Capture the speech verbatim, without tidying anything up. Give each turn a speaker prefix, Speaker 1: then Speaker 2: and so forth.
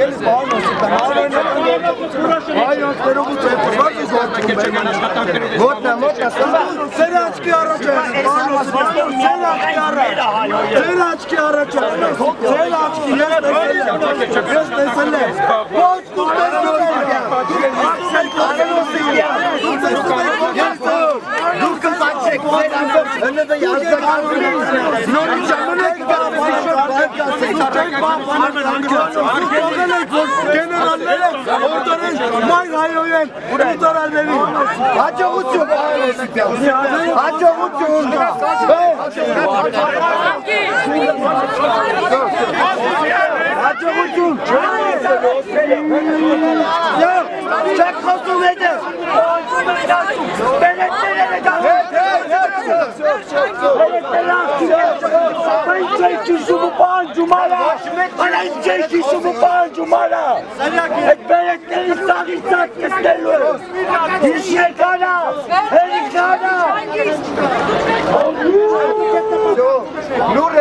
Speaker 1: Այո, ստերոբուց է, բարձ ու գործում է։ Մոտնա, մոտնա, սեր աչքի առաջ է, սեր աչքի առաջ, սեր աչքի առաջ է, սեր աչքի, ես տեսել եմ, ոչ դուք տեսել եք, դուք կպաչեք, հնեդը յազդակարում նորի ժամանակ գեներալները օրդորեն մայր հայոյեն ուտարարների հաջողություն հաջողություն հաջողություն չեք խոսում էդես բերետները Բայց չեք կիշում ու պանջում արա, անայն չեք կիշում ու պանջում արա, այդ բերետների սաղի սատ կստելու է, հիշեք արա, հերիք արա, նուր